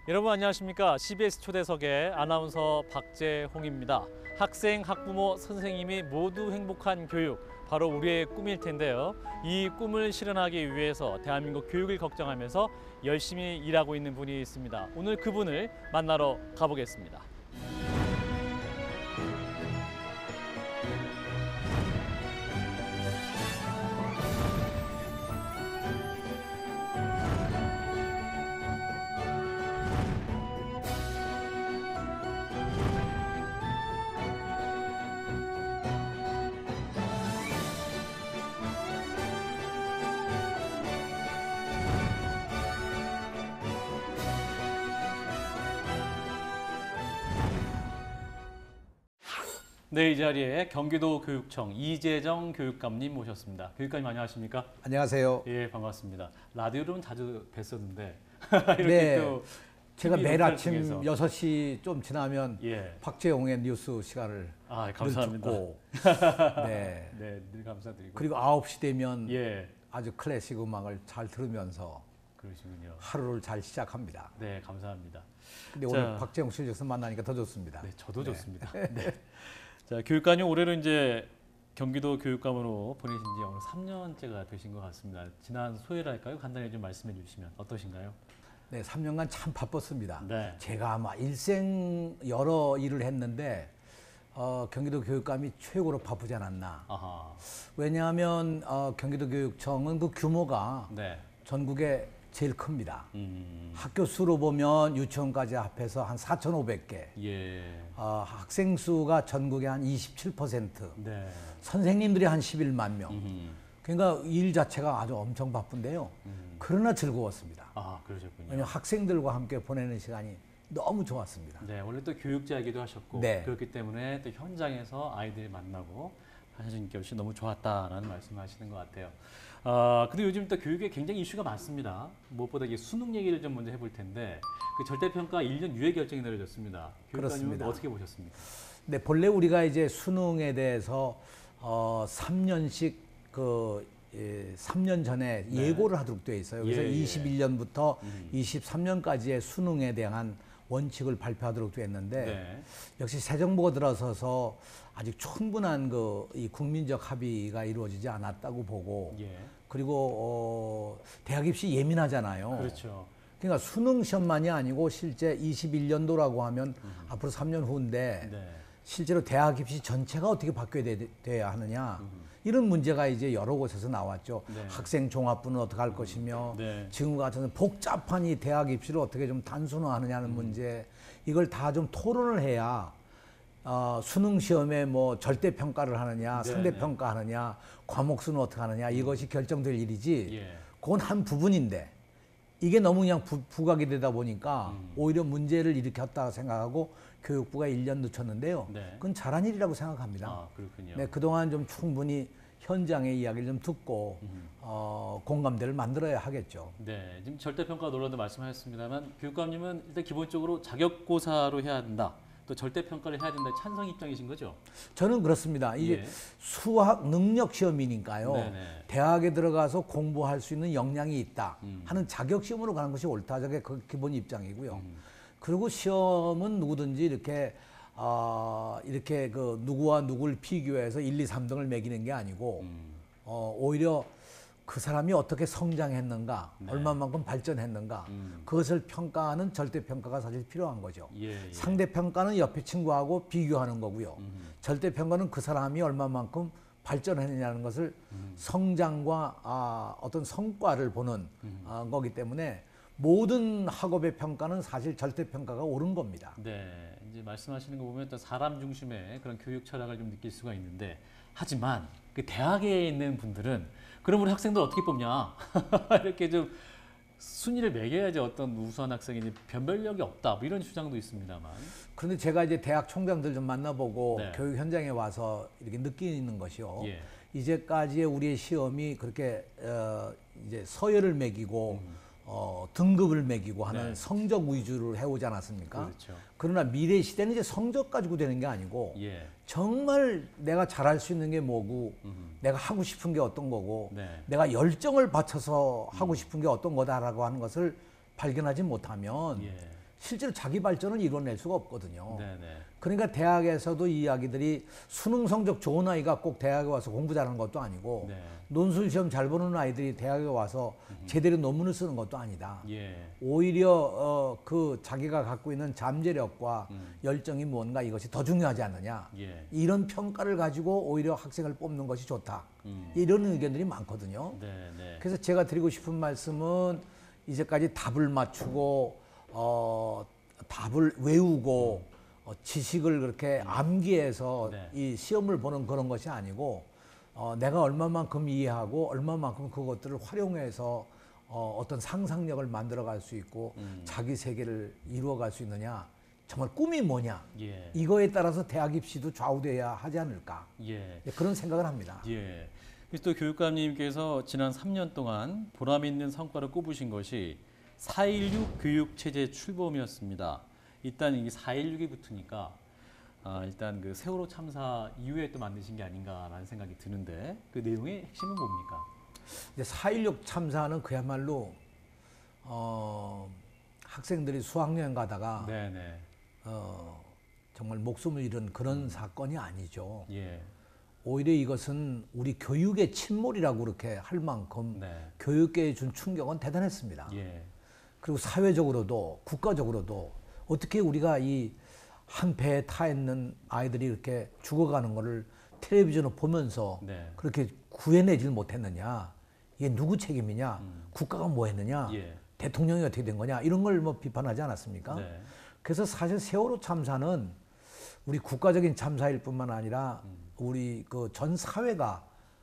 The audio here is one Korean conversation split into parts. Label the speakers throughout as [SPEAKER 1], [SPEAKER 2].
[SPEAKER 1] 여러분 안녕하십니까? CBS 초대석의 아나운서 박재홍입니다. 학생, 학부모, 선생님이 모두 행복한 교육, 바로 우리의 꿈일 텐데요. 이 꿈을 실현하기 위해서 대한민국 교육을 걱정하면서 열심히 일하고 있는 분이 있습니다. 오늘 그분을 만나러 가보겠습니다. 네, 이 자리에 경기도 교육청 이재정 교육감님 모셨습니다. 교육감님 안녕하십니까?
[SPEAKER 2] 안녕하세요.
[SPEAKER 1] 예, 반갑습니다. 라디오로는 자주 뵀었는데 이렇게
[SPEAKER 2] 네,
[SPEAKER 1] 또
[SPEAKER 2] 제가
[SPEAKER 1] TV
[SPEAKER 2] 매일
[SPEAKER 1] 녹화를
[SPEAKER 2] 아침
[SPEAKER 1] 통해서.
[SPEAKER 2] 6시 좀 지나면
[SPEAKER 1] 예.
[SPEAKER 2] 박재홍의 뉴스 시간을 늘
[SPEAKER 1] 감사합니다.
[SPEAKER 2] 듣고 네.
[SPEAKER 1] 네, 늘 감사드리고.
[SPEAKER 2] 그리고 9시 되면
[SPEAKER 1] 예,
[SPEAKER 2] 아주 클래식 음악을 잘 들으면서
[SPEAKER 1] 그러시군요.
[SPEAKER 2] 하루를 잘 시작합니다.
[SPEAKER 1] 네, 감사합니다.
[SPEAKER 2] 근데
[SPEAKER 1] 자.
[SPEAKER 2] 오늘 박재홍 씨 여기서 만나니까 더 좋습니다.
[SPEAKER 1] 네, 저도 좋습니다. 네. 자, 교육감님 올해로 이제 경기도 교육감으로 보내신 지 오늘 3년째가 되신 것 같습니다. 지난 소회랄까요? 간단히 좀 말씀해 주시면 어떠신가요?
[SPEAKER 2] 네, 3년간 참 바빴습니다.
[SPEAKER 1] 네.
[SPEAKER 2] 제가 아마 일생 여러 일을 했는데 경기도 교육감이 최고로 바쁘지 않았나.
[SPEAKER 1] 아하.
[SPEAKER 2] 왜냐하면 경기도 교육청은 그 규모가
[SPEAKER 1] 네.
[SPEAKER 2] 전국에 제일 큽니다. 학교 수로 보면 유치원까지 합해서 한 4,500개.
[SPEAKER 1] 예.
[SPEAKER 2] 학생 수가 전국에 한 27%.
[SPEAKER 1] 네.
[SPEAKER 2] 선생님들이 한 11만 명.
[SPEAKER 1] 음흠.
[SPEAKER 2] 그러니까 일 자체가 아주 엄청 바쁜데요. 그러나 즐거웠습니다.
[SPEAKER 1] 아, 그러셨군요.
[SPEAKER 2] 왜냐하면 학생들과 함께 보내는 시간이 너무 좋았습니다.
[SPEAKER 1] 네, 원래 또 교육자이기도 하셨고
[SPEAKER 2] 네.
[SPEAKER 1] 그렇기 때문에 또 현장에서 아이들 만나고 하신 것이 너무 좋았다라는 말씀하시는 것 같아요. 근데 요즘 또 교육에 굉장히 이슈가 많습니다. 무엇보다 이게 수능 얘기를 좀 먼저 해볼 텐데 그 절대평가 1년 유예 결정이 내려졌습니다. 교육감님은
[SPEAKER 2] 그렇습니다.
[SPEAKER 1] 어떻게 보셨습니까?
[SPEAKER 2] 네, 본래 우리가 이제 수능에 대해서 3년씩 3년 전에
[SPEAKER 1] 네.
[SPEAKER 2] 예고를 하도록 되어 있어요. 그래서
[SPEAKER 1] 예, 예.
[SPEAKER 2] 21년부터 23년까지의 수능에 대한 원칙을 발표하도록 되어 있는데
[SPEAKER 1] 네.
[SPEAKER 2] 역시 새 정부가 들어서서 아직 충분한 이 국민적 합의가 이루어지지 않았다고 보고
[SPEAKER 1] 예.
[SPEAKER 2] 그리고 대학 입시 예민하잖아요.
[SPEAKER 1] 그렇죠.
[SPEAKER 2] 그러니까 수능 시험만이 아니고 실제 21년도라고 하면 앞으로 3년 후인데
[SPEAKER 1] 네.
[SPEAKER 2] 실제로 대학 입시 전체가 어떻게 바뀌어야 돼야 하느냐 이런 문제가 이제 여러 곳에서 나왔죠.
[SPEAKER 1] 네.
[SPEAKER 2] 학생 종합부는 어떻게 할 것이며
[SPEAKER 1] 네.
[SPEAKER 2] 지금 같은 복잡한 이 대학 입시를 어떻게 좀 단순화하느냐는 문제 이걸 다 좀 토론을 해야 수능 시험에 뭐 절대 평가를 하느냐
[SPEAKER 1] 네,
[SPEAKER 2] 상대 평가하느냐 과목 수는 어떻게 하느냐 이것이 결정될 일이지
[SPEAKER 1] 예.
[SPEAKER 2] 그건 한 부분인데 이게 너무 그냥 부각이 되다 보니까 오히려 문제를 일으켰다 생각하고 교육부가 1년 늦췄는데요.
[SPEAKER 1] 네.
[SPEAKER 2] 그건 잘한 일이라고 생각합니다.
[SPEAKER 1] 아, 그렇군요.
[SPEAKER 2] 네, 그동안 좀 충분히 현장의 이야기를 좀 듣고 공감대를 만들어야 하겠죠.
[SPEAKER 1] 네, 지금 절대평가 논란도 말씀하셨습니다만 교육감님은 일단 기본적으로 자격고사로 해야 된다. 또 절대평가를 해야 된다. 찬성 입장이신 거죠?
[SPEAKER 2] 저는 그렇습니다. 이게
[SPEAKER 1] 예.
[SPEAKER 2] 수학 능력 시험이니까요.
[SPEAKER 1] 네네.
[SPEAKER 2] 대학에 들어가서 공부할 수 있는 역량이 있다 하는 자격 시험으로 가는 것이 옳다. 저게 그 기본 입장이고요. 그리고 시험은 누구든지 이렇게 그 누구와 누구를 비교해서 1, 2, 3등을 매기는 게 아니고 오히려 그 사람이 어떻게 성장했는가,
[SPEAKER 1] 네.
[SPEAKER 2] 얼마만큼 발전했는가 그것을 평가하는 절대평가가 사실 필요한 거죠.
[SPEAKER 1] 예.
[SPEAKER 2] 상대평가는 옆에 친구하고 비교하는 거고요. 절대평가는 그 사람이 얼마만큼 발전했느냐는 것을 성장과 어떤 성과를 보는 거기 때문에 모든 학업의 평가는 사실 절대평가가 옳은 겁니다.
[SPEAKER 1] 네, 이제 말씀하시는 거 보면 또 사람 중심의 그런 교육 철학을 좀 느낄 수가 있는데 하지만 그 대학에 있는 분들은 그럼 우리 학생들 어떻게 뽑냐 이렇게 좀 순위를 매겨야지 어떤 우수한 학생이 변별력이 없다 뭐 이런 주장도 있습니다만.
[SPEAKER 2] 그런데 제가 이제 대학 총장들 좀 만나보고
[SPEAKER 1] 네.
[SPEAKER 2] 교육 현장에 와서 이렇게 느끼는 것이요.
[SPEAKER 1] 예.
[SPEAKER 2] 이제까지의 우리의 시험이 그렇게 이제 서열을 매기고 등급을 매기고 하는
[SPEAKER 1] 네.
[SPEAKER 2] 성적 위주로 해오지 않았습니까?
[SPEAKER 1] 그렇죠.
[SPEAKER 2] 그러나 미래 시대는 이제 성적 가지고 되는 게 아니고
[SPEAKER 1] 예.
[SPEAKER 2] 정말 내가 잘할 수 있는 게 뭐고 내가 하고 싶은 게 어떤 거고
[SPEAKER 1] 네.
[SPEAKER 2] 내가 열정을 바쳐서 하고 싶은 게 어떤 거다라고 하는 것을 발견하지 못하면
[SPEAKER 1] 예.
[SPEAKER 2] 실제로 자기 발전을 이뤄낼 수가 없거든요.
[SPEAKER 1] 네네.
[SPEAKER 2] 그러니까 대학에서도 이 이야기들이 수능 성적 좋은 아이가 꼭 대학에 와서 공부 잘하는 것도 아니고
[SPEAKER 1] 네.
[SPEAKER 2] 논술 시험 잘 보는 아이들이 대학에 와서 제대로 논문을 쓰는 것도 아니다.
[SPEAKER 1] 예.
[SPEAKER 2] 오히려 그 자기가 갖고 있는 잠재력과 열정이 뭔가 이것이 더 중요하지 않느냐.
[SPEAKER 1] 예.
[SPEAKER 2] 이런 평가를 가지고 오히려 학생을 뽑는 것이 좋다. 이런 의견들이 많거든요.
[SPEAKER 1] 네네.
[SPEAKER 2] 그래서 제가 드리고 싶은 말씀은 이제까지 답을 맞추고 답을 외우고 지식을 그렇게 암기해서
[SPEAKER 1] 네.
[SPEAKER 2] 이 시험을 보는 그런 것이 아니고 내가 얼마만큼 이해하고 얼마만큼 그것들을 활용해서 어떤 상상력을 만들어갈 수 있고 자기 세계를 이루어갈 수 있느냐. 정말 꿈이 뭐냐.
[SPEAKER 1] 예.
[SPEAKER 2] 이거에 따라서 대학 입시도 좌우돼야 하지 않을까.
[SPEAKER 1] 예.
[SPEAKER 2] 그런 생각을 합니다.
[SPEAKER 1] 예. 또 교육감님께서 지난 3년 동안 보람 있는 성과를 꼽으신 것이 4.16 교육체제 출범이었습니다. 일단 이게 4.16이 붙으니까 일단 그 세월호 참사 이후에 또 만드신 게 아닌가라는 생각이 드는데 그 내용의 핵심은 뭡니까?
[SPEAKER 2] 이제 4.16 참사는 그야말로 학생들이 수학여행 가다가
[SPEAKER 1] 네네.
[SPEAKER 2] 정말 목숨을 잃은 그런 사건이 아니죠.
[SPEAKER 1] 예.
[SPEAKER 2] 오히려 이것은 우리 교육의 침몰이라고 그렇게 할 만큼
[SPEAKER 1] 네.
[SPEAKER 2] 교육계에 준 충격은 대단했습니다.
[SPEAKER 1] 예.
[SPEAKER 2] 그리고 사회적으로도 국가적으로도 어떻게 우리가 이 한 배에 타 있는 아이들이 이렇게 죽어가는 거를 텔레비전을 보면서
[SPEAKER 1] 네.
[SPEAKER 2] 그렇게 구해내질 못했느냐. 이게 누구 책임이냐. 국가가 뭐 했느냐.
[SPEAKER 1] 예.
[SPEAKER 2] 대통령이 어떻게 된 거냐. 이런 걸 뭐 비판하지 않았습니까?
[SPEAKER 1] 네.
[SPEAKER 2] 그래서 사실 세월호 참사는 우리 국가적인 참사일 뿐만 아니라 우리 그 전 사회가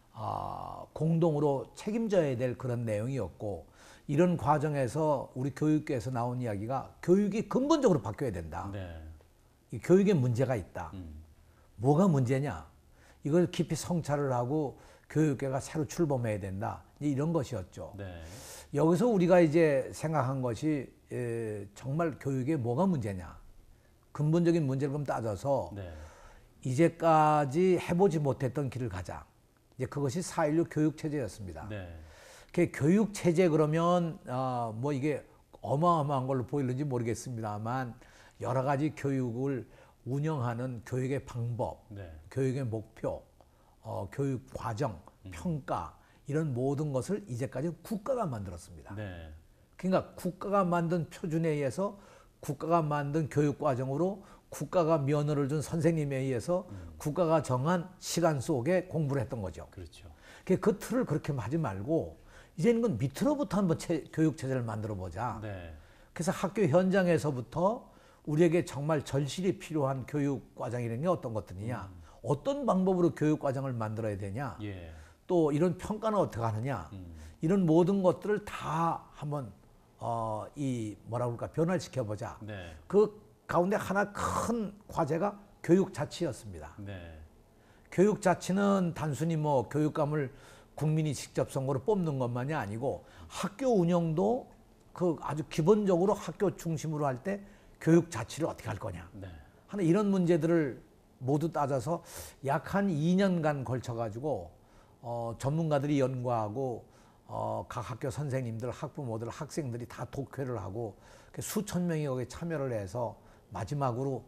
[SPEAKER 2] 공동으로 책임져야 될 그런 내용이었고 이런 과정에서 우리 교육계에서 나온 이야기가 교육이 근본적으로 바뀌어야 된다.
[SPEAKER 1] 네.
[SPEAKER 2] 이 교육에 문제가 있다. 뭐가 문제냐? 이걸 깊이 성찰을 하고 교육계가 새로 출범해야 된다. 이런 것이었죠.
[SPEAKER 1] 네.
[SPEAKER 2] 여기서 우리가 이제 생각한 것이 정말 교육에 뭐가 문제냐? 근본적인 문제를 그럼 따져서
[SPEAKER 1] 네.
[SPEAKER 2] 이제까지 해보지 못했던 길을 가자. 이제 그것이 4.16 교육체제였습니다.
[SPEAKER 1] 네.
[SPEAKER 2] 그 교육체제 그러면 뭐 이게 어마어마한 걸로 보이는지 모르겠습니다만 여러 가지 교육을 운영하는 교육의 방법,
[SPEAKER 1] 네.
[SPEAKER 2] 교육의 목표, 교육 과정, 평가 이런 모든 것을 이제까지 국가가 만들었습니다.
[SPEAKER 1] 네.
[SPEAKER 2] 그러니까 국가가 만든 표준에 의해서 국가가 만든 교육 과정으로 국가가 면허를 준 선생님에 의해서 국가가 정한 시간 속에 공부를 했던 거죠.
[SPEAKER 1] 그렇죠.
[SPEAKER 2] 그 틀을 그렇게 하지 말고 이제는 건 밑으로부터 한번 교육 체제를 만들어 보자.
[SPEAKER 1] 네.
[SPEAKER 2] 그래서 학교 현장에서부터 우리에게 정말 절실히 필요한 교육 과정이라는 게 어떤 것들이냐, 어떤 방법으로 교육 과정을 만들어야 되냐,
[SPEAKER 1] 예.
[SPEAKER 2] 또 이런 평가는 어떻게 하느냐, 이런 모든 것들을 다 한번 이 뭐라 그럴까 변화시켜 보자.
[SPEAKER 1] 네.
[SPEAKER 2] 그 가운데 하나 큰 과제가 교육 자치였습니다.
[SPEAKER 1] 네.
[SPEAKER 2] 교육 자치는 단순히 뭐 교육감을 국민이 직접 선거로 뽑는 것만이 아니고 학교 운영도 그 아주 기본적으로 학교 중심으로 할 때 교육 자치를 어떻게 할 거냐
[SPEAKER 1] 네.
[SPEAKER 2] 하는 이런 문제들을 모두 따져서 약 한 2년간 걸쳐가지고 전문가들이 연구하고 각 학교 선생님들, 학부모들, 학생들이 다 독회를 하고 수천 명이 거기에 참여를 해서 마지막으로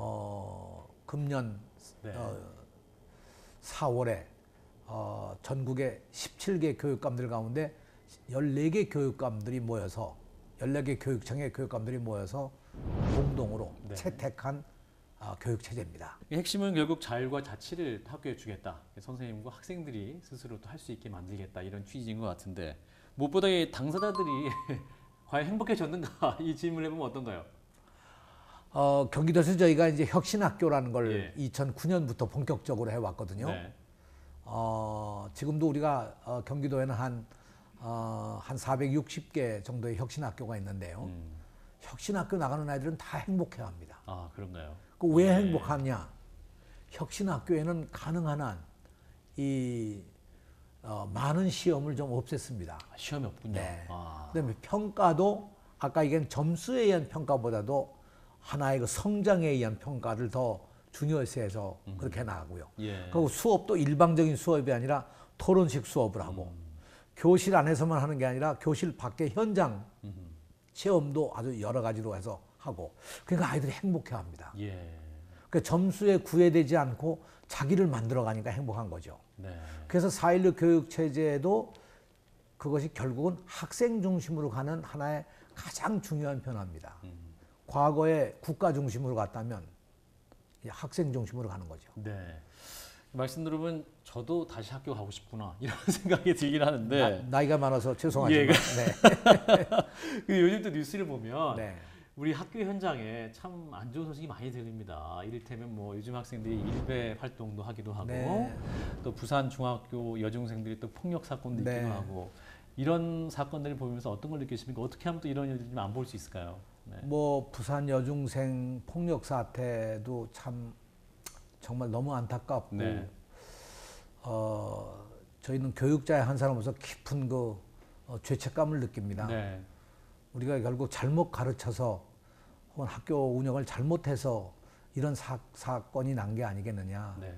[SPEAKER 2] 금년
[SPEAKER 1] 네.
[SPEAKER 2] 4월에 전국의 17개 교육감들 가운데 14개 교육감들이 모여서 14개 교육청의 교육감들이 모여서 공동으로
[SPEAKER 1] 네.
[SPEAKER 2] 채택한 교육체제입니다.
[SPEAKER 1] 핵심은 결국 자율과 자치를 학교에 주겠다. 선생님과 학생들이 스스로 또 할 수 있게 만들겠다. 이런 취지인 것 같은데 무엇보다 이 당사자들이 과연 행복해졌는가 이 질문을 해보면 어떤가요?
[SPEAKER 2] 경기도에서 저희가 이제 혁신학교라는 걸
[SPEAKER 1] 예.
[SPEAKER 2] 2009년부터 본격적으로 해왔거든요.
[SPEAKER 1] 네.
[SPEAKER 2] 지금도 우리가 경기도에는 한 460개 정도의 혁신학교가 있는데요. 혁신학교 나가는 아이들은 다 행복해합니다.
[SPEAKER 1] 아 그런가요?
[SPEAKER 2] 그 왜
[SPEAKER 1] 예.
[SPEAKER 2] 행복하냐? 혁신학교에는 가능한 한 이 많은 시험을 좀 없앴습니다.
[SPEAKER 1] 아, 시험이 없군요.
[SPEAKER 2] 네.
[SPEAKER 1] 아.
[SPEAKER 2] 그다음에 평가도 아까 얘기한 점수에 의한 평가보다도 하나의 그 성장에 의한 평가를 더 중요시해서 그렇게 나가고요.
[SPEAKER 1] 예.
[SPEAKER 2] 그리고 수업도 일방적인 수업이 아니라 토론식 수업을 하고 교실 안에서만 하는 게 아니라 교실 밖에 현장 체험도 아주 여러 가지로 해서 하고 그러니까 아이들이 행복해합니다.
[SPEAKER 1] 예.
[SPEAKER 2] 그 점수에 구애되지 않고 자기를 만들어가니까 행복한 거죠.
[SPEAKER 1] 네.
[SPEAKER 2] 그래서 4.16 교육 체제도 그것이 결국은 학생 중심으로 가는 하나의 가장 중요한 변화입니다. 과거에 국가 중심으로 갔다면 이제 학생 중심으로 가는 거죠.
[SPEAKER 1] 네. 말씀 들으면 저도 다시 학교 가고 싶구나 이런 생각이 들긴 하는데
[SPEAKER 2] 나이가 많아서 죄송하지만
[SPEAKER 1] 예,
[SPEAKER 2] 네.
[SPEAKER 1] 그 요즘 또 뉴스를 보면
[SPEAKER 2] 네.
[SPEAKER 1] 우리 학교 현장에 참 안 좋은 소식이 많이 들립니다. 이를테면 뭐 요즘 학생들이 일배 활동도 하기도 하고
[SPEAKER 2] 네.
[SPEAKER 1] 또 부산 중학교 여중생들이 또 폭력 사건도
[SPEAKER 2] 네.
[SPEAKER 1] 있기도 하고 이런 사건들을 보면서 어떤 걸 느끼십니까? 어떻게 하면 또 이런 일을 좀 안 볼 수 있을까요? 네.
[SPEAKER 2] 뭐 부산 여중생 폭력 사태도 참 정말 너무 안타깝고
[SPEAKER 1] 네.
[SPEAKER 2] 저희는 교육자의 한 사람으로서 깊은 그 죄책감을 느낍니다.
[SPEAKER 1] 네.
[SPEAKER 2] 우리가 결국 잘못 가르쳐서 혹은 학교 운영을 잘못해서 이런 사건이 난 게 아니겠느냐.
[SPEAKER 1] 네.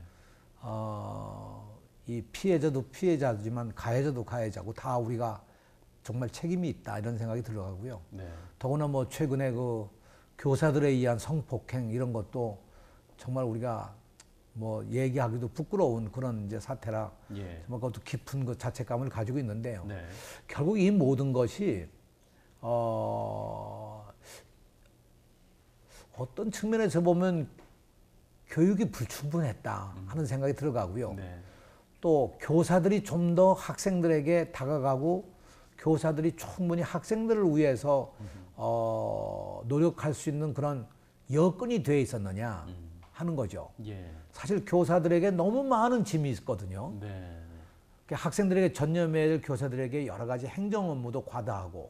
[SPEAKER 2] 이 피해자도 피해자지만 가해자도 가해자고 다 우리가 정말 책임이 있다 이런 생각이 들어가고요.
[SPEAKER 1] 네.
[SPEAKER 2] 더구나 뭐 최근에 그 교사들에 의한 성폭행 이런 것도 정말 우리가 뭐 얘기하기도 부끄러운 그런 이제 사태라
[SPEAKER 1] 예.
[SPEAKER 2] 정말 그것도 깊은 그 자책감을 가지고 있는데요.
[SPEAKER 1] 네.
[SPEAKER 2] 결국 이 모든 것이 어떤 측면에서 보면 교육이 불충분했다 하는 생각이 들어가고요.
[SPEAKER 1] 네.
[SPEAKER 2] 또 교사들이 좀 더 학생들에게 다가가고 교사들이 충분히 학생들을 위해서 노력할 수 있는 그런 여건이 돼 있었느냐 하는 거죠.
[SPEAKER 1] 예.
[SPEAKER 2] 사실 교사들에게 너무 많은 짐이 있거든요.
[SPEAKER 1] 네.
[SPEAKER 2] 학생들에게 전념해야 될 교사들에게 여러 가지 행정 업무도 과다하고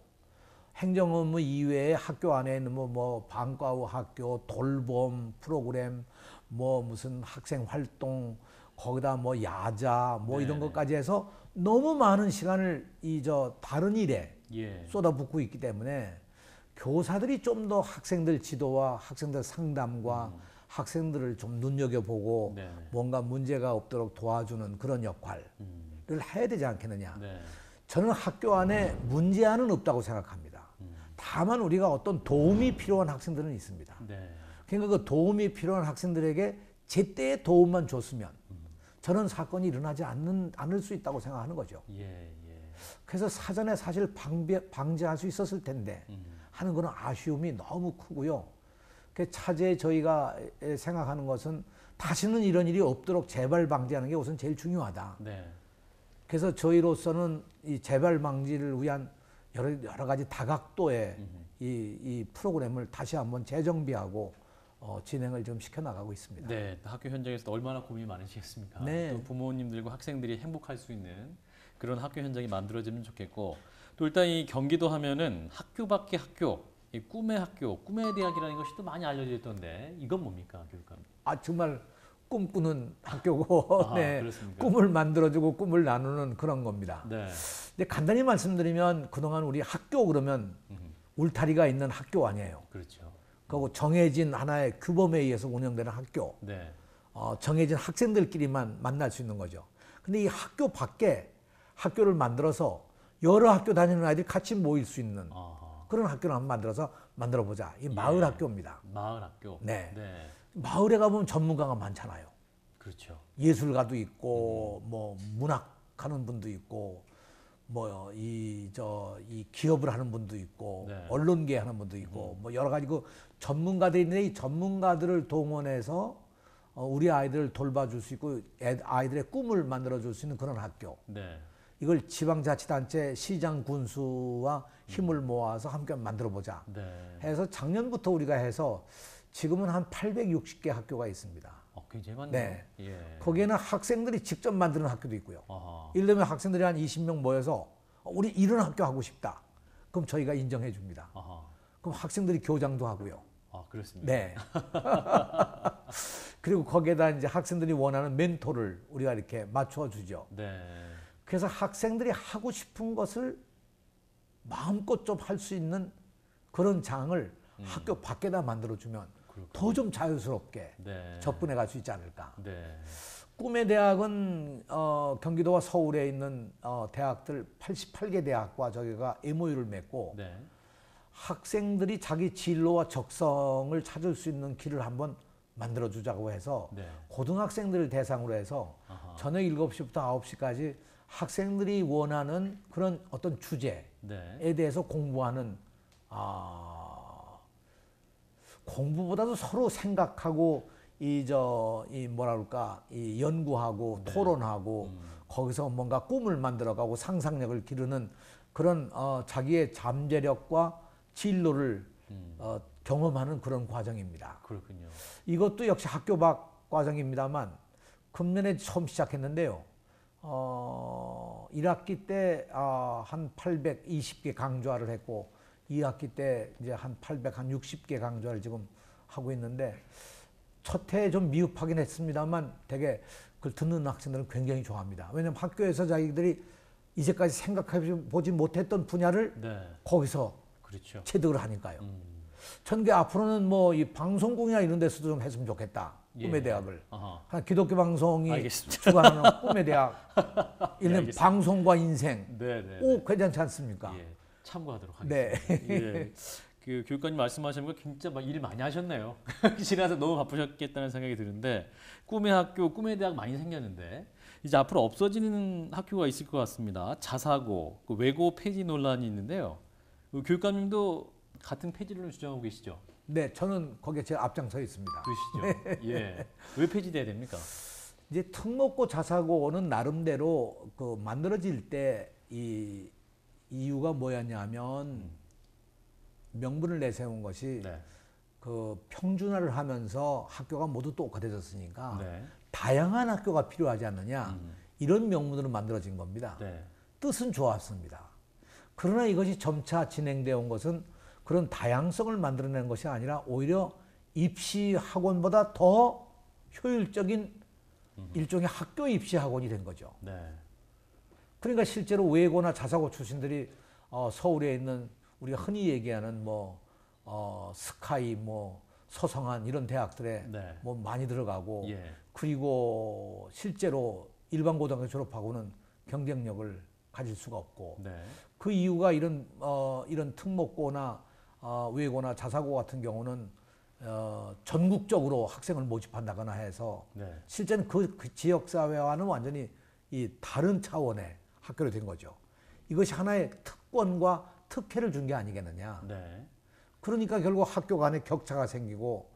[SPEAKER 2] 행정 업무 이외에 학교 안에 있는 뭐 방과 후 학교, 돌봄 프로그램, 뭐 무슨 학생 활동, 거기다 뭐 야자, 뭐 이런
[SPEAKER 1] 네네.
[SPEAKER 2] 것까지 해서 너무 많은 시간을 다른 일에
[SPEAKER 1] 예.
[SPEAKER 2] 쏟아붓고 있기 때문에 교사들이 좀 더 학생들 지도와 학생들 상담과 학생들을 좀 눈여겨보고
[SPEAKER 1] 네네.
[SPEAKER 2] 뭔가 문제가 없도록 도와주는 그런 역할을 해야 되지 않겠느냐.
[SPEAKER 1] 네.
[SPEAKER 2] 저는 학교 안에 문제안은 없다고 생각합니다. 다만 우리가 어떤 도움이 필요한 학생들은 있습니다.
[SPEAKER 1] 네.
[SPEAKER 2] 그러니까 그 도움이 필요한 학생들에게 제때에 도움만 줬으면 저런 사건이 일어나지 않을 수 있다고 생각하는 거죠.
[SPEAKER 1] 예. 예.
[SPEAKER 2] 그래서 사전에 사실 방지할 수 있었을 텐데 하는 그런 아쉬움이 너무 크고요. 그 차제에 저희가 생각하는 것은 다시는 이런 일이 없도록 재발 방지하는 게 우선 제일 중요하다.
[SPEAKER 1] 네.
[SPEAKER 2] 그래서 저희로서는 이 재발 방지를 위한 여러 가지 다각도의 이 프로그램을 다시 한번 재정비하고 진행을 좀 시켜나가고 있습니다.
[SPEAKER 1] 네, 학교 현장에서 얼마나 고민이 많으시겠습니까?
[SPEAKER 2] 네.
[SPEAKER 1] 또 부모님들과 학생들이 행복할 수 있는 그런 학교 현장이 만들어지면 좋겠고, 또 일단 이 경기도 하면은 학교 밖의 학교, 이 꿈의 학교, 꿈의 대학이라는 것이 또 많이 알려져 있던데 이건 뭡니까, 교육감?
[SPEAKER 2] 정말 꿈꾸는 학교고,
[SPEAKER 1] 아,
[SPEAKER 2] 네,
[SPEAKER 1] 그렇습니까?
[SPEAKER 2] 꿈을 만들어주고 꿈을 나누는 그런 겁니다.
[SPEAKER 1] 네.
[SPEAKER 2] 근데 간단히 말씀드리면 그동안 우리 학교 그러면 울타리가 있는 학교 아니에요.
[SPEAKER 1] 그렇죠.
[SPEAKER 2] 그리고 정해진 하나의 규범에 의해서 운영되는 학교,
[SPEAKER 1] 네.
[SPEAKER 2] 정해진 학생들끼리만 만날 수 있는 거죠. 근데 이 학교 밖에 학교를 만들어서 여러 학교 다니는 아이들이 같이 모일 수 있는
[SPEAKER 1] 아하.
[SPEAKER 2] 그런 학교를 한번 만들어보자. 이 마을
[SPEAKER 1] 예.
[SPEAKER 2] 학교입니다.
[SPEAKER 1] 마을 학교.
[SPEAKER 2] 네.
[SPEAKER 1] 네.
[SPEAKER 2] 마을에 가보면 전문가가 많잖아요.
[SPEAKER 1] 그렇죠.
[SPEAKER 2] 예술가도 있고, 뭐 문학하는 분도 있고, 뭐 이 기업을 하는 분도 있고,
[SPEAKER 1] 네.
[SPEAKER 2] 언론계 하는 분도 있고, 뭐 여러 가지 그 전문가들이 있는데 이 전문가들을 동원해서 우리 아이들을 돌봐줄 수 있고, 아이들의 꿈을 만들어줄 수 있는 그런 학교.
[SPEAKER 1] 네.
[SPEAKER 2] 이걸 지방자치단체, 시장, 군수와 힘을 모아서 함께 만들어보자.
[SPEAKER 1] 네.
[SPEAKER 2] 해서 작년부터 우리가 해서 지금은 한 860개 학교가 있습니다.
[SPEAKER 1] 굉장히 많네요.
[SPEAKER 2] 네.
[SPEAKER 1] 예.
[SPEAKER 2] 거기에는 학생들이 직접 만드는 학교도 있고요.
[SPEAKER 1] 아하.
[SPEAKER 2] 예를 들면 학생들이 한 20명 모여서 우리 이런 학교 하고 싶다. 그럼 저희가 인정해 줍니다.
[SPEAKER 1] 아하.
[SPEAKER 2] 그럼 학생들이 교장도 하고요.
[SPEAKER 1] 그렇습니다.
[SPEAKER 2] 네. 그리고 거기에다 이제 학생들이 원하는 멘토를 우리가 이렇게 맞춰 주죠.
[SPEAKER 1] 네.
[SPEAKER 2] 그래서 학생들이 하고 싶은 것을 마음껏 좀 할 수 있는 그런 장을 학교 밖에다 만들어주면 더 좀 자유스럽게
[SPEAKER 1] 네.
[SPEAKER 2] 접근해 갈 수 있지 않을까.
[SPEAKER 1] 네.
[SPEAKER 2] 꿈의 대학은 경기도와 서울에 있는 대학들 88개 대학과 저희가 MOU를 맺고
[SPEAKER 1] 네.
[SPEAKER 2] 학생들이 자기 진로와 적성을 찾을 수 있는 길을 한번 만들어 주자고 해서
[SPEAKER 1] 네.
[SPEAKER 2] 고등학생들을 대상으로 해서
[SPEAKER 1] 아하.
[SPEAKER 2] 저녁 7시부터 9시까지 학생들이 원하는 그런 어떤 주제에
[SPEAKER 1] 네.
[SPEAKER 2] 대해서 공부하는 공부보다도 서로 생각하고 이 뭐라 그럴까 이 연구하고
[SPEAKER 1] 네.
[SPEAKER 2] 토론하고 거기서 뭔가 꿈을 만들어가고 상상력을 기르는 그런 자기의 잠재력과 진로를 경험하는 그런 과정입니다.
[SPEAKER 1] 그렇군요.
[SPEAKER 2] 이것도 역시 학교 밖 과정입니다만 금년에 처음 시작했는데요. 1학기 때 한 820개 강좌를 했고 2학기 때 이제 한 860개 강좌를 지금 하고 있는데 첫 해에 좀 미흡하긴 했습니다만 되게 그걸 듣는 학생들은 굉장히 좋아합니다. 왜냐하면 학교에서 자기들이 이제까지 생각해 보지 못했던 분야를
[SPEAKER 1] 네.
[SPEAKER 2] 거기서
[SPEAKER 1] 그렇죠.
[SPEAKER 2] 체득을 하니까요. 전개 앞으로는 뭐 이 방송국이나 이런 데서도 좀 했으면 좋겠다. 꿈의
[SPEAKER 1] 예.
[SPEAKER 2] 대학을.
[SPEAKER 1] 아하.
[SPEAKER 2] 한 기독교 방송이
[SPEAKER 1] 알겠습니다.
[SPEAKER 2] 주관하는 꿈의 대학. 이런
[SPEAKER 1] 알겠습니다.
[SPEAKER 2] 방송과 인생.
[SPEAKER 1] 네네.
[SPEAKER 2] 오, 괜찮지 않습니까?
[SPEAKER 1] 예. 참고하도록
[SPEAKER 2] 네.
[SPEAKER 1] 하겠습니다. 예. 그 교육관님 말씀하시는 거 진짜 막 일 많이 하셨네요. 지나서 너무 바쁘셨겠다는 생각이 드는데 꿈의 학교, 꿈의 대학 많이 생겼는데 이제 앞으로 없어지는 학교가 있을 것 같습니다. 자사고, 그 외고 폐지 논란이 있는데요. 그 교육관님도 같은 폐지를 주장하고 계시죠?
[SPEAKER 2] 네, 저는 거기에 제가 앞장서 있습니다.
[SPEAKER 1] 그러시죠? 예. 왜 폐지돼야 됩니까?
[SPEAKER 2] 이제 특목고 자사고는 나름대로 그 만들어질 때 이 이유가 뭐였냐면 명분을 내세운 것이
[SPEAKER 1] 네.
[SPEAKER 2] 그 평준화를 하면서 학교가 모두 똑같아졌으니까
[SPEAKER 1] 네.
[SPEAKER 2] 다양한 학교가 필요하지 않느냐 이런 명분으로 만들어진 겁니다.
[SPEAKER 1] 네.
[SPEAKER 2] 뜻은 좋았습니다. 그러나 이것이 점차 진행되어 온 것은 그런 다양성을 만들어내는 것이 아니라 오히려 입시 학원보다 더 효율적인 일종의 학교 입시 학원이 된 거죠.
[SPEAKER 1] 네.
[SPEAKER 2] 그러니까 실제로 외고나 자사고 출신들이 서울에 있는 우리가 흔히 얘기하는 스카이 서성한 이런 대학들에
[SPEAKER 1] 네.
[SPEAKER 2] 많이 들어가고
[SPEAKER 1] 예.
[SPEAKER 2] 그리고 실제로 일반 고등학교 졸업하고는 경쟁력을 가질 수가 없고
[SPEAKER 1] 네.
[SPEAKER 2] 그 이유가 이런 특목고나 외고나 자사고 같은 경우는 전국적으로 학생을 모집한다거나 해서
[SPEAKER 1] 네.
[SPEAKER 2] 실제는 그 지역 사회와는 완전히 이 다른 차원의 학교로 된 거죠. 이것이 하나의 특권과 특혜를 준 게 아니겠느냐.
[SPEAKER 1] 네.
[SPEAKER 2] 그러니까 결국 학교 간에 격차가 생기고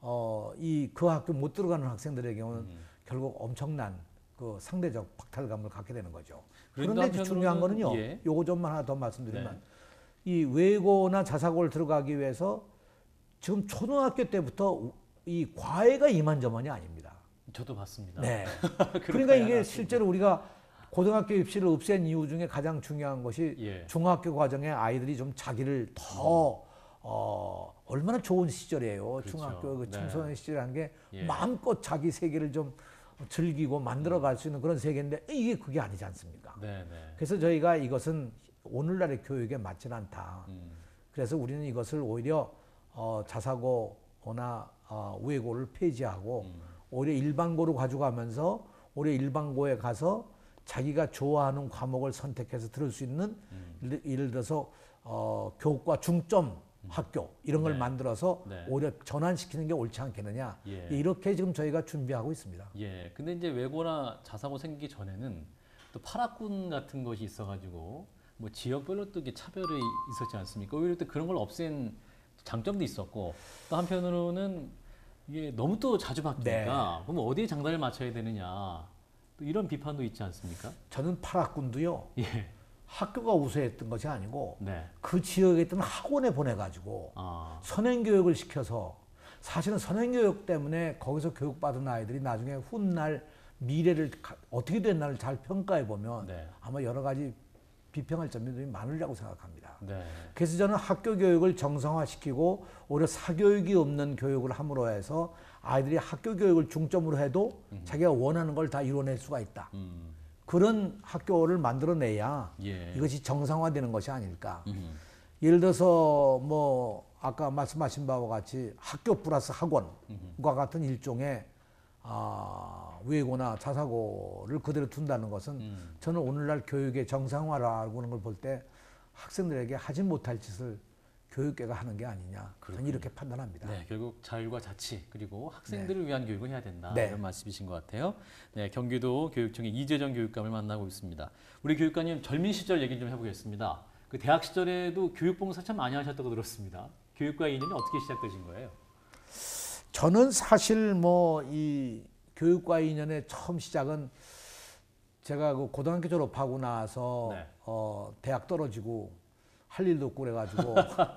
[SPEAKER 2] 그 학교 못 들어가는 학생들의 경우는 결국 엄청난 그 상대적 박탈감을 갖게 되는 거죠. 그런데 이제 중요한 거는요.
[SPEAKER 1] 예.
[SPEAKER 2] 요거 좀만 하나 더 말씀드리면
[SPEAKER 1] 네.
[SPEAKER 2] 이 외고나 자사고를 들어가기 위해서 지금 초등학교 때부터 이 과외가 이만저만이 아닙니다.
[SPEAKER 1] 저도 봤습니다.
[SPEAKER 2] 네.
[SPEAKER 1] 그런
[SPEAKER 2] 그러니까
[SPEAKER 1] 과외
[SPEAKER 2] 이게
[SPEAKER 1] 하나
[SPEAKER 2] 실제로 우리가 고등학교 입시를 없앤 이유 중에 가장 중요한 것이
[SPEAKER 1] 예.
[SPEAKER 2] 중학교 과정에 아이들이 좀 자기를 더 얼마나 좋은 시절이에요.
[SPEAKER 1] 그렇죠.
[SPEAKER 2] 중학교 그
[SPEAKER 1] 네.
[SPEAKER 2] 청소년 시절이라는 게
[SPEAKER 1] 예.
[SPEAKER 2] 마음껏 자기 세계를 좀 즐기고 만들어갈 수 있는 그런 세계인데 이게 그게 아니지 않습니까?
[SPEAKER 1] 네, 네.
[SPEAKER 2] 그래서 저희가 이것은 오늘날의 교육에 맞지는 않다. 그래서 우리는 이것을 오히려 자사고나 외고를 폐지하고 오히려 일반고로 가져가면서 오히려 일반고에 가서 자기가 좋아하는 과목을 선택해서 들을 수 있는 예를 들어서 교과 중점 학교 이런 걸
[SPEAKER 1] 네.
[SPEAKER 2] 만들어서
[SPEAKER 1] 네.
[SPEAKER 2] 오히려 전환시키는 게 옳지 않겠느냐.
[SPEAKER 1] 예.
[SPEAKER 2] 이렇게 지금 저희가 준비하고 있습니다.
[SPEAKER 1] 예. 근데 이제 외고나 자사고 생기기 전에는 또 파락군 같은 것이 있어가지고 뭐 지역별로 또 이게 차별이 있었지 않습니까? 오히려 또 그런 걸 없앤 장점도 있었고 또 한편으로는 이게 너무 또 자주 바뀌니까 그럼 어디에 장단을 맞춰야 되느냐 또 이런 비판도 있지 않습니까?
[SPEAKER 2] 저는 파락군도요.
[SPEAKER 1] 예.
[SPEAKER 2] 학교가 우세했던 것이 아니고
[SPEAKER 1] 네.
[SPEAKER 2] 그 지역에 있던 학원에 보내가지고
[SPEAKER 1] 아.
[SPEAKER 2] 선행교육을 시켜서 사실은 선행교육 때문에 거기서 교육받은 아이들이 나중에 훗날 미래를 어떻게 됐나를 잘 평가해 보면
[SPEAKER 1] 네.
[SPEAKER 2] 아마 여러 가지 비평할 점들이 많으리라고 생각합니다.
[SPEAKER 1] 네.
[SPEAKER 2] 그래서 저는 학교 교육을 정상화시키고 오히려 사교육이 없는 교육을 함으로 해서 아이들이 학교 교육을 중점으로 해도 자기가 원하는 걸 다 이뤄낼 수가 있다. 그런 학교를 만들어내야
[SPEAKER 1] 예.
[SPEAKER 2] 이것이 정상화되는 것이 아닐까. 예를 들어서 아까 말씀하신 바와 같이 학교 플러스 학원과 같은 일종의 외고나 자사고를 그대로 둔다는 것은 저는 오늘날 교육의 정상화라고 하는 걸 볼 때 학생들에게 하지 못할 짓을 교육계가 하는 게 아니냐. 저는 이렇게 판단합니다.
[SPEAKER 1] 네, 결국 자율과 자치 그리고 학생들을 위한 교육을 해야 된다.
[SPEAKER 2] 네.
[SPEAKER 1] 이런 말씀이신 것 같아요. 네, 경기도 교육청의 이재정 교육감을 만나고 있습니다. 우리 교육감님 젊은 시절 얘기 좀 해보겠습니다. 그 대학 시절에도 교육봉사 참 많이 하셨다고 들었습니다. 교육과 인연이 어떻게 시작되신 거예요?
[SPEAKER 2] 저는 사실 뭐 이 교육과 인연의 처음 시작은 제가 그 고등학교 졸업하고 나서
[SPEAKER 1] 네.
[SPEAKER 2] 대학 떨어지고 할 일도 없고 그래가지고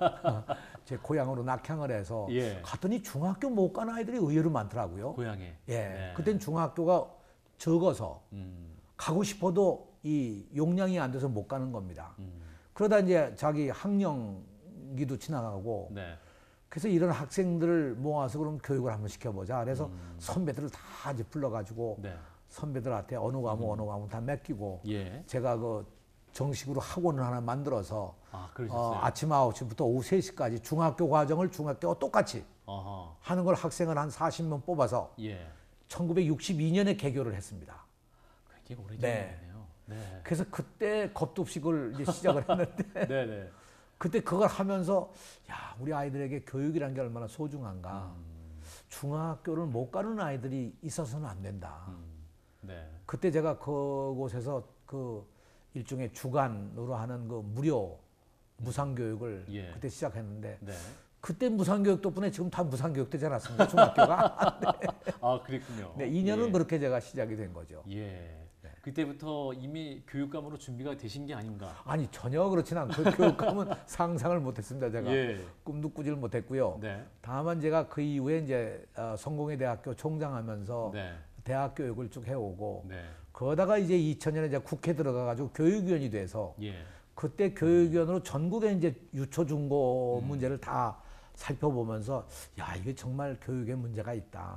[SPEAKER 2] 제 고향으로 낙향을 해서
[SPEAKER 1] 예.
[SPEAKER 2] 갔더니 중학교 못 가는 아이들이 의외로 많더라고요.
[SPEAKER 1] 고향에.
[SPEAKER 2] 예,
[SPEAKER 1] 네.
[SPEAKER 2] 그땐 중학교가 적어서 가고 싶어도 이 용량이 안 돼서 못 가는 겁니다. 그러다 이제 자기 학령기도 지나가고
[SPEAKER 1] 네.
[SPEAKER 2] 그래서 이런 학생들을 모아서 그럼 교육을 한번 시켜보자. 그래서 선배들을 다 이제 불러가지고
[SPEAKER 1] 네.
[SPEAKER 2] 선배들한테 어느 과목 다 맡기고
[SPEAKER 1] 예.
[SPEAKER 2] 제가 그 정식으로 학원을 하나 만들어서
[SPEAKER 1] 그러셨어요.
[SPEAKER 2] 아침 9시부터 오후 3시까지 중학교 과정을 중학교와 똑같이
[SPEAKER 1] 어허.
[SPEAKER 2] 하는 걸 학생을 한 40명 뽑아서
[SPEAKER 1] 예.
[SPEAKER 2] 1962년에 개교를 했습니다.
[SPEAKER 1] 굉장히 오래전
[SPEAKER 2] 네.
[SPEAKER 1] 일이네요. 네.
[SPEAKER 2] 그래서 그때 겁도 없이 그걸 이제 시작을 했는데
[SPEAKER 1] 네, 네.
[SPEAKER 2] 그때 그걸 하면서 야, 우리 아이들에게 교육이라는 게 얼마나 소중한가. 중학교를 못 가는 아이들이 있어서는 안 된다.
[SPEAKER 1] 네.
[SPEAKER 2] 그때 제가 그곳에서 그 일종의 주간으로 하는 그 무료 무상교육을
[SPEAKER 1] 예.
[SPEAKER 2] 그때 시작했는데
[SPEAKER 1] 네.
[SPEAKER 2] 그때 무상교육 덕분에 지금 다 무상교육 되지 않았습니까? 중학교가.
[SPEAKER 1] 그랬군요.
[SPEAKER 2] 네, 2년은
[SPEAKER 1] 예.
[SPEAKER 2] 그렇게 제가 시작이 된 거죠.
[SPEAKER 1] 예. 그때부터 이미 교육감으로 준비가 되신 게 아닌가?
[SPEAKER 2] 아니 전혀 그렇진 않고 교육감은 상상을 못했습니다. 제가
[SPEAKER 1] 예.
[SPEAKER 2] 꿈도 꾸지를 못했고요.
[SPEAKER 1] 네.
[SPEAKER 2] 다만 제가 그 이후에 이제 성공회 대학교 총장하면서
[SPEAKER 1] 네.
[SPEAKER 2] 대학 교육을 쭉 해오고
[SPEAKER 1] 네.
[SPEAKER 2] 그러다가 이제 2000년에 이제 국회 들어가가지고 교육위원이 돼서
[SPEAKER 1] 예.
[SPEAKER 2] 그때 교육위원으로 전국의 이제 유초 중고 문제를 다 살펴보면서 야 이게 정말 교육에 문제가 있다.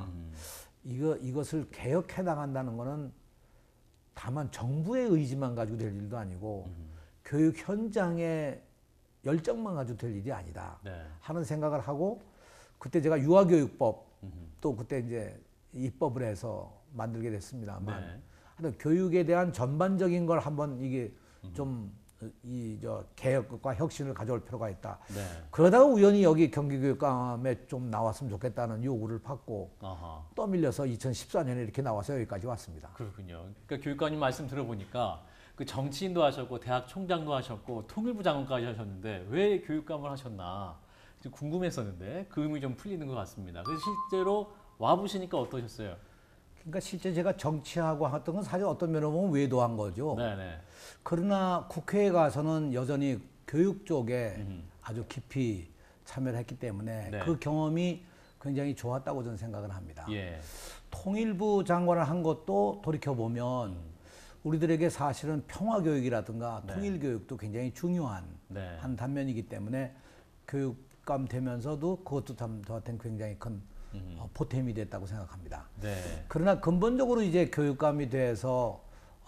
[SPEAKER 2] 이것을 개혁해 나간다는 거는 다만 정부의 의지만 가지고 될 일도 아니고 교육 현장의 열정만 가지고 될 일이 아니다
[SPEAKER 1] 네.
[SPEAKER 2] 하는 생각을 하고 그때 제가 유아교육법 또 그때 이제 입법을 해서 만들게 됐습니다만
[SPEAKER 1] 네.
[SPEAKER 2] 하여튼 교육에 대한 전반적인 걸 한번 이게 좀 이 개혁과 혁신을 가져올 필요가 있다.
[SPEAKER 1] 네.
[SPEAKER 2] 그러다가 우연히 여기 경기교육감에 좀 나왔으면 좋겠다는 요구를 받고
[SPEAKER 1] 아하.
[SPEAKER 2] 떠밀려서 2014년에 이렇게 나와서 여기까지 왔습니다.
[SPEAKER 1] 그렇군요. 그러니까 교육감님 말씀 들어보니까 그 정치인도 하셨고 대학 총장도 하셨고 통일부 장관까지 하셨는데 왜 교육감을 하셨나 좀 궁금했었는데 그 의미 좀 풀리는 것 같습니다. 그래서 실제로 와 보시니까 어떠셨어요?
[SPEAKER 2] 그러니까 실제 제가 정치하고 했던 건 사실 어떤 면으로 보면 외도한 거죠.
[SPEAKER 1] 네네.
[SPEAKER 2] 그러나 국회에 가서는 여전히 교육 쪽에 아주 깊이 참여를 했기 때문에
[SPEAKER 1] 네.
[SPEAKER 2] 그 경험이 굉장히 좋았다고 저는 생각을 합니다.
[SPEAKER 1] 예.
[SPEAKER 2] 통일부 장관을 한 것도 돌이켜보면 우리들에게 사실은 평화교육이라든가
[SPEAKER 1] 네.
[SPEAKER 2] 통일교육도 굉장히 중요한
[SPEAKER 1] 네.
[SPEAKER 2] 한 단면이기 때문에 교육감 되면서도 그것도 참 저한테는 굉장히 큰 보탬이 됐다고 생각합니다.
[SPEAKER 1] 네.
[SPEAKER 2] 그러나 근본적으로 이제 교육감이 돼서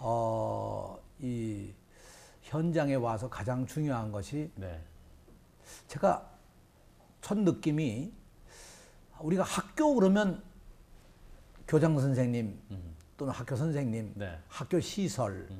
[SPEAKER 2] 이 현장에 와서 가장 중요한 것이
[SPEAKER 1] 네.
[SPEAKER 2] 제가 첫 느낌이 우리가 학교 그러면 교장 선생님 또는 학교 선생님,
[SPEAKER 1] 네.
[SPEAKER 2] 학교 시설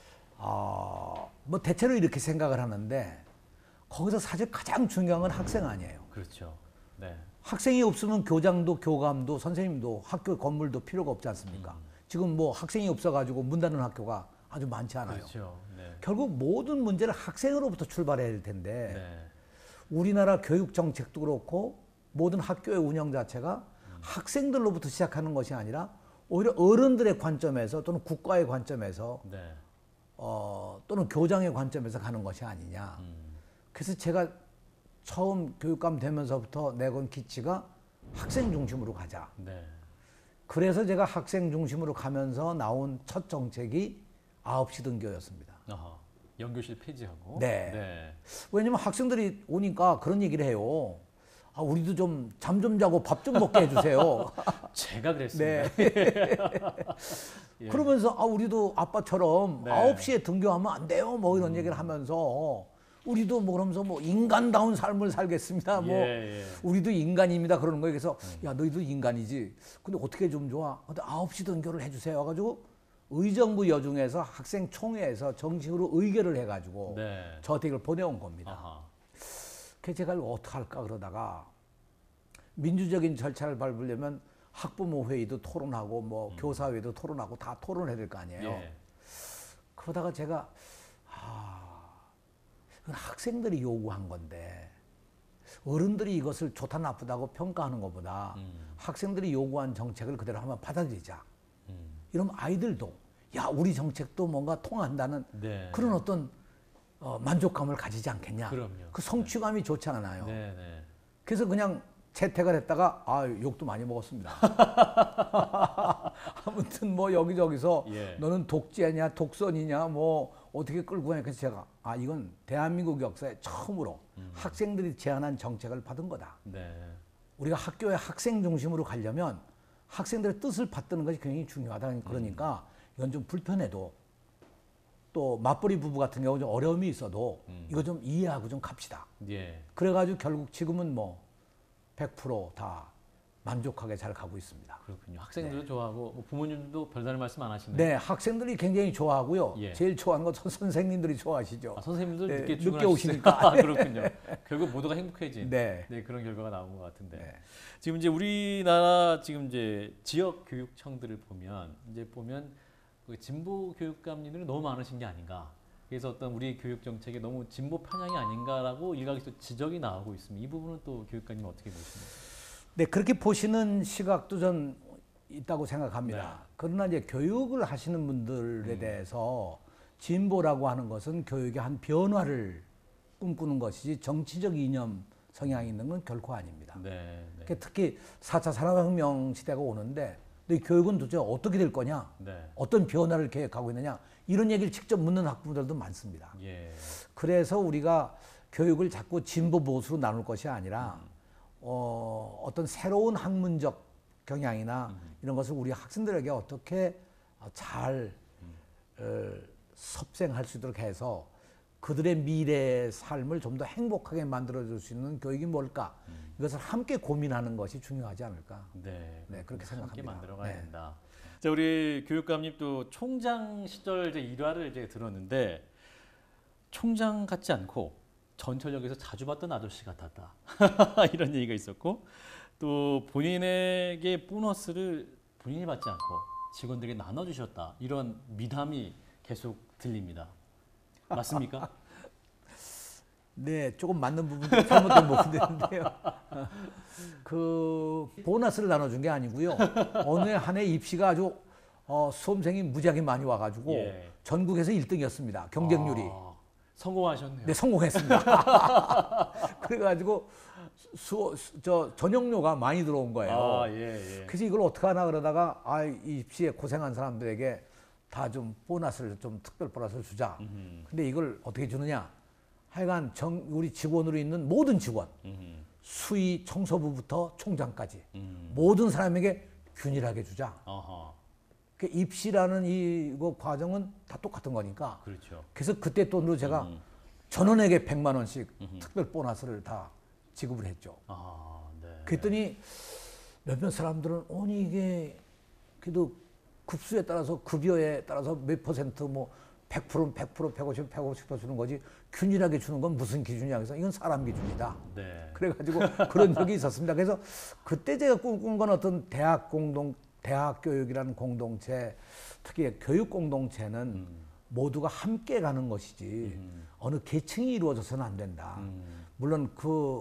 [SPEAKER 2] 뭐 대체로 이렇게 생각을 하는데 거기서 사실 가장 중요한 건 학생 아니에요.
[SPEAKER 1] 그렇죠. 네.
[SPEAKER 2] 학생이 없으면 교장도 교감도 선생님도 학교 건물도 필요가 없지 않습니까? 지금 뭐 학생이 없어가지고 문 닫는 학교가 아주 많지 않아요.
[SPEAKER 1] 그렇죠. 네.
[SPEAKER 2] 결국 모든 문제를 학생으로부터 출발해야 될 텐데
[SPEAKER 1] 네.
[SPEAKER 2] 우리나라 교육 정책도 그렇고 모든 학교의 운영 자체가 학생들로부터 시작하는 것이 아니라 오히려 어른들의 관점에서 또는 국가의 관점에서
[SPEAKER 1] 네.
[SPEAKER 2] 또는 교장의 관점에서 가는 것이 아니냐. 그래서 제가 처음 교육감 되면서부터 내건 기치가 학생 중심으로 가자.
[SPEAKER 1] 네.
[SPEAKER 2] 그래서 제가 학생 중심으로 가면서 나온 첫 정책이 9시 등교였습니다.
[SPEAKER 1] 아하. 연교실 폐지하고.
[SPEAKER 2] 네.
[SPEAKER 1] 네.
[SPEAKER 2] 왜냐면 학생들이 오니까 그런 얘기를 해요. 우리도 좀 잠 좀 자고 밥 좀 먹게 해주세요.
[SPEAKER 1] 제가 그랬습니다.
[SPEAKER 2] 네.
[SPEAKER 1] 예.
[SPEAKER 2] 그러면서 우리도 아빠처럼
[SPEAKER 1] 네.
[SPEAKER 2] 9시에 등교하면 안 돼요. 뭐 이런 얘기를 하면서 우리도 뭐 그러면서 뭐 인간다운 삶을 살겠습니다. 뭐
[SPEAKER 1] 예.
[SPEAKER 2] 우리도 인간입니다. 그러는 거예요. 그래서 야 너희도 인간이지. 근데 어떻게 좀 좋아? 근데 9시 등교를 해주세요. 해가지고 의정부 여중에서 학생 총회에서 정식으로 의결을 해가지고
[SPEAKER 1] 네.
[SPEAKER 2] 저택을 보내온 겁니다.
[SPEAKER 1] 아하.
[SPEAKER 2] 그 제가 이거 어떡할까 그러다가 민주적인 절차를 밟으려면 학부모 회의도 토론하고 뭐 교사회도 토론하고 다 토론해야 될 거 아니에요.
[SPEAKER 1] 예.
[SPEAKER 2] 그러다가 제가 이건 학생들이 요구한 건데 어른들이 이것을 좋다 나쁘다고 평가하는 것보다 학생들이 요구한 정책을 그대로 한번 받아들이자. 이러면 아이들도 야 우리 정책도 뭔가 통한다는
[SPEAKER 1] 네.
[SPEAKER 2] 그런 어떤 만족감을 가지지 않겠냐.
[SPEAKER 1] 그럼요.
[SPEAKER 2] 그 성취감이 좋지 않아요.
[SPEAKER 1] 네, 네.
[SPEAKER 2] 그래서 그냥 채택을 했다가 욕도 많이 먹었습니다. 아무튼 뭐 여기저기서
[SPEAKER 1] 예.
[SPEAKER 2] 너는 독재냐 독선이냐 뭐 어떻게 끌고 가냐. 그래서 제가 이건 대한민국 역사에 처음으로 학생들이 제안한 정책을 받은 거다.
[SPEAKER 1] 네.
[SPEAKER 2] 우리가 학교에 학생 중심으로 가려면 학생들의 뜻을 받드는 것이 굉장히 중요하다. 그러니까 이건 좀 불편해도 또 맞벌이 부부 같은 경우 좀 어려움이 있어도 이거 좀 이해하고 좀 갑시다.
[SPEAKER 1] 예.
[SPEAKER 2] 그래가지고 결국 지금은 뭐 100% 만족하게 잘 가고 있습니다.
[SPEAKER 1] 그렇군요. 학생들도 좋아하고 뭐 부모님도 별다른 말씀 안 하시네요.
[SPEAKER 2] 네, 학생들이 굉장히 좋아하고요.
[SPEAKER 1] 예.
[SPEAKER 2] 제일 좋아하는 건 선생님들이 좋아하시죠.
[SPEAKER 1] 선생님들
[SPEAKER 2] 네,
[SPEAKER 1] 늦게
[SPEAKER 2] 늦게
[SPEAKER 1] 출근하시죠?
[SPEAKER 2] 오시니까.
[SPEAKER 1] 그렇군요. 결국 모두가 행복해진
[SPEAKER 2] 네.
[SPEAKER 1] 그런 결과가 나온 것 같은데.
[SPEAKER 2] 네.
[SPEAKER 1] 지금 이제 우리나라 지금 이제 지역 교육청들을 보면 그 진보 교육감님들이 너무 많으신 게 아닌가. 그래서 어떤 우리 교육 정책에 너무 진보 편향이 아닌가라고 일각에서 지적이 나오고 있습니다. 이 부분은 또 교육감님 어떻게 보십니까?
[SPEAKER 2] 네, 그렇게 보시는 시각도 전 있다고 생각합니다.
[SPEAKER 1] 네.
[SPEAKER 2] 그러나 이제 교육을 하시는 분들에 대해서 진보라고 하는 것은 교육의 한 변화를 꿈꾸는 것이지 정치적 이념 성향이 있는 건 결코 아닙니다.
[SPEAKER 1] 네.
[SPEAKER 2] 그러니까 특히 4차 산업혁명 시대가 오는데 너 교육은 도대체 어떻게 될 거냐?
[SPEAKER 1] 네.
[SPEAKER 2] 어떤 변화를 계획하고 있느냐? 이런 얘기를 직접 묻는 학부모들도 많습니다.
[SPEAKER 1] 예.
[SPEAKER 2] 그래서 우리가 교육을 자꾸 진보 보수로 나눌 것이 아니라 어떤 새로운 학문적 경향이나 이런 것을 우리 학생들에게 어떻게 잘 섭생할 수 있도록 해서 그들의 미래의 삶을 좀 더 행복하게 만들어줄 수 있는 교육이 뭘까? 이것을 함께 고민하는 것이 중요하지 않을까?
[SPEAKER 1] 네.
[SPEAKER 2] 네, 그렇게 생각합니다.
[SPEAKER 1] 함께 만들어가야
[SPEAKER 2] 네.
[SPEAKER 1] 된다. 자, 우리 교육감님 또 총장 시절 이제 일화를 이제 들었는데 총장 같지 않고 전철역에서 자주 봤던 아저씨 같았다. 이런 얘기가 있었고 또 본인에게 보너스를 본인이 받지 않고 직원들에게 나눠주셨다. 이런 미담이 계속 들립니다. 맞습니까?
[SPEAKER 2] 네, 조금 맞는 부분도 잘못된 부분도 있는데요. 그 보너스를 나눠준 게 아니고요. 어느 한 해 입시가 아주 수험생이 무지하게 많이 와가지고
[SPEAKER 1] 예.
[SPEAKER 2] 전국에서 1등이었습니다. 경쟁률이.
[SPEAKER 1] 성공하셨네요.
[SPEAKER 2] 네, 성공했습니다. 그래가지고 전형료가 많이 들어온 거예요.
[SPEAKER 1] 예.
[SPEAKER 2] 그래서 이걸 어떻게 하나 그러다가 이 입시에 고생한 사람들에게 다 좀 보너스를 좀 특별 보너스를 주자. 근데 이걸 어떻게 주느냐? 하여간 우리 직원으로 있는 모든 직원, 수의 청소부부터 총장까지 모든 사람에게 균일하게 주자.
[SPEAKER 1] 어허.
[SPEAKER 2] 그 입시라는 이거 과정은 다 똑같은 거니까.
[SPEAKER 1] 그렇죠.
[SPEAKER 2] 그래서 그때 돈으로 제가 전원에게 100만 원씩 특별 보너스를 다 지급을 했죠.
[SPEAKER 1] 네.
[SPEAKER 2] 그랬더니 몇몇 사람들은 아니 이게 그래도 급수에 따라서 급여에 따라서 몇 퍼센트 뭐 100%, 100%, 150% 주는 거지 균일하게 주는 건 무슨 기준이야? 그래서 이건 사람 기준이다.
[SPEAKER 1] 네.
[SPEAKER 2] 그래가지고 그런 적이 있었습니다. 그래서 그때 제가 꿈꾼 건 어떤 대학 교육이라는 공동체, 특히 교육 공동체는 모두가 함께 가는 것이지 어느 계층이 이루어져서는 안 된다. 물론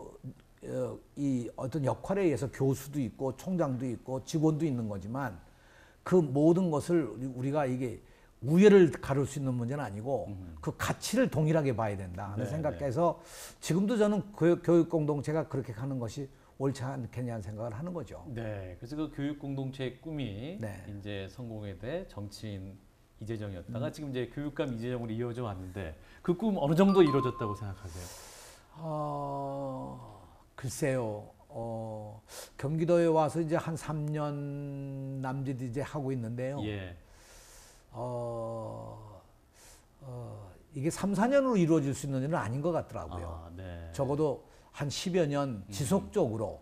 [SPEAKER 2] 이 어떤 역할에 의해서 교수도 있고 총장도 있고 직원도 있는 거지만 그 모든 것을 우리가 이게 우열을 가를 수 있는 문제는 아니고 그 가치를 동일하게 봐야 된다 하는 생각해서 지금도 저는 교육 공동체가 그렇게 가는 것이 옳지 않겠냐는 생각을 하는 거죠.
[SPEAKER 1] 네. 그래서 그 교육 공동체의 꿈이
[SPEAKER 2] 네.
[SPEAKER 1] 이제 성공에 대해 정치인 이재정이었다가 지금 이제 교육감 이재정으로 이어져 왔는데 그 꿈 어느 정도 이루어졌다고 생각하세요?
[SPEAKER 2] 글쎄요. 경기도에 와서 이제 한 3년 남짓 이제 하고 있는데요.
[SPEAKER 1] 예.
[SPEAKER 2] 이게 3, 4년으로 이루어질 수 있는 일은 아닌 것 같더라고요.
[SPEAKER 1] 네.
[SPEAKER 2] 적어도 한 10여 년 지속적으로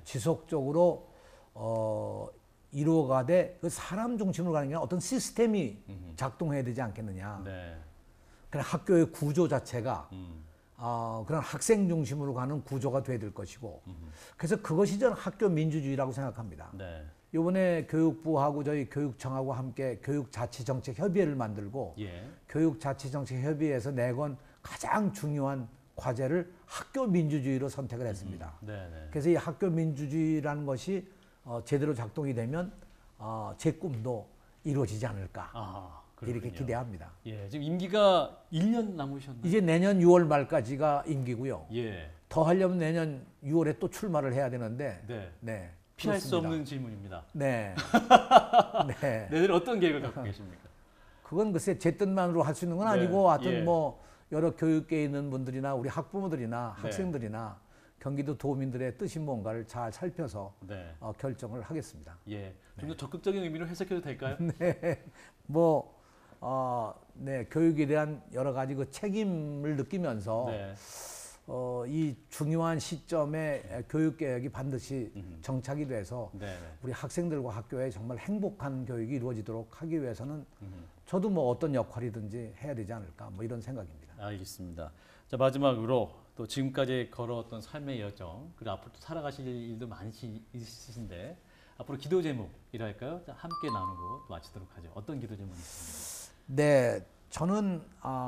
[SPEAKER 2] 이루어가되 그 사람 중심으로 가는 게 아니라 어떤 시스템이 작동해야 되지 않겠느냐.
[SPEAKER 1] 네.
[SPEAKER 2] 그래 학교의 구조 자체가 그런 학생 중심으로 가는 구조가 돼야 될 것이고 그래서 그것이 저는 학교 민주주의라고 생각합니다.
[SPEAKER 1] 네.
[SPEAKER 2] 이번에 교육부하고 저희 교육청하고 함께 교육자치정책협의회를 만들고
[SPEAKER 1] 예.
[SPEAKER 2] 교육자치정책협의회에서 내건 가장 중요한 과제를 학교 민주주의로 선택을 했습니다.
[SPEAKER 1] 네네.
[SPEAKER 2] 그래서 이 학교 민주주의라는 것이 제대로 작동이 되면 제 꿈도 이루어지지 않을까
[SPEAKER 1] 아,
[SPEAKER 2] 이렇게
[SPEAKER 1] 그렇군요.
[SPEAKER 2] 기대합니다.
[SPEAKER 1] 예, 지금 임기가 1년 남으셨나요?
[SPEAKER 2] 이제 내년 6월 말까지가 임기고요.
[SPEAKER 1] 예.
[SPEAKER 2] 더 하려면 내년 6월에 또 출마를 해야 되는데
[SPEAKER 1] 네.
[SPEAKER 2] 네,
[SPEAKER 1] 피할 수
[SPEAKER 2] 그렇습니다.
[SPEAKER 1] 없는 질문입니다.
[SPEAKER 2] 네. 네.
[SPEAKER 1] 내일 어떤 계획을 갖고 계십니까?
[SPEAKER 2] 그건 글쎄 제 뜻만으로 할 수 있는 건
[SPEAKER 1] 네,
[SPEAKER 2] 아니고 하여튼
[SPEAKER 1] 예.
[SPEAKER 2] 뭐 여러 교육계에 있는 분들이나 우리 학부모들이나
[SPEAKER 1] 네.
[SPEAKER 2] 학생들이나 경기도 도민들의 뜻이 뭔가를 잘 살펴서
[SPEAKER 1] 네.
[SPEAKER 2] 결정을 하겠습니다.
[SPEAKER 1] 예. 좀 더 적극적인 의미로 해석해도 될까요?
[SPEAKER 2] 네. 뭐 네, 교육에 대한 여러 가지 그 책임을 느끼면서
[SPEAKER 1] 네.
[SPEAKER 2] 이 중요한 시점에 교육 개혁이 반드시 정착이 돼서
[SPEAKER 1] 네.
[SPEAKER 2] 우리 학생들과 학교에 정말 행복한 교육이 이루어지도록 하기 위해서는 저도 뭐 어떤 역할이든지 해야 되지 않을까 뭐 이런 생각입니다.
[SPEAKER 1] 알겠습니다. 자, 마지막으로 또 지금까지 걸어왔던 삶의 여정, 그리고 앞으로 또 살아가실 일도 많이 있으신데 앞으로 기도 제목이랄까요? 자, 함께 나누고 또 마치도록 하죠. 어떤 기도 제목이 있습니까?
[SPEAKER 2] 네, 저는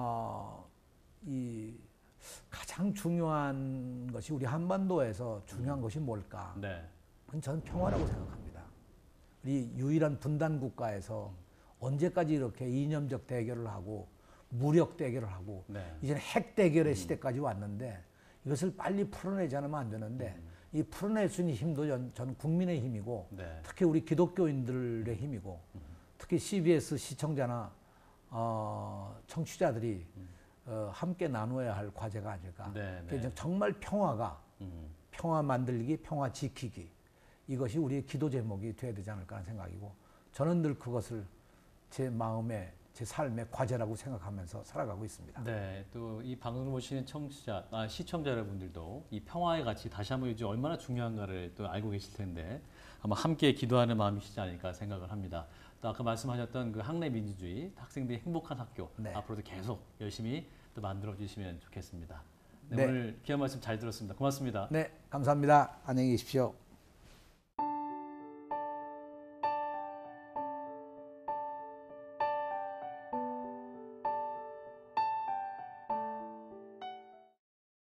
[SPEAKER 2] 이 가장 중요한 것이 우리 한반도에서 중요한 것이 뭘까?
[SPEAKER 1] 네.
[SPEAKER 2] 그건 저는 평화라고 생각합니다. 우리 유일한 분단 국가에서 언제까지 이렇게 이념적 대결을 하고 무력 대결을 하고
[SPEAKER 1] 네.
[SPEAKER 2] 이제는 핵 대결의 시대까지 왔는데 이것을 빨리 풀어내지 않으면 안 되는데 이 풀어낼 수 있는 힘도 저는 국민의 힘이고
[SPEAKER 1] 네.
[SPEAKER 2] 특히 우리 기독교인들의 힘이고 특히 CBS 시청자나 청취자들이 함께 나누어야 할 과제가 아닐까.
[SPEAKER 1] 네,
[SPEAKER 2] 그래서
[SPEAKER 1] 네.
[SPEAKER 2] 정말 평화 만들기, 평화 지키기 이것이 우리의 기도 제목이 돼야 되지 않을까 하는 생각이고 저는 늘 그것을 제 마음의 제 삶의 과제라고 생각하면서 살아가고 있습니다.
[SPEAKER 1] 네, 또 이 방송을 보시는 시청자 여러분들도 이 평화의 가치 다시 한번 요즘 얼마나 중요한가를 또 알고 계실 텐데 아마 함께 기도하는 마음이시지 않을까 생각을 합니다. 또 아까 말씀하셨던 그 학내 민주주의, 학생들이 행복한 학교
[SPEAKER 2] 네.
[SPEAKER 1] 앞으로도 계속 열심히 또 만들어 주시면 좋겠습니다. 네,
[SPEAKER 2] 네.
[SPEAKER 1] 오늘 귀한 말씀 잘 들었습니다. 고맙습니다.
[SPEAKER 2] 네, 감사합니다. 안녕히 계십시오.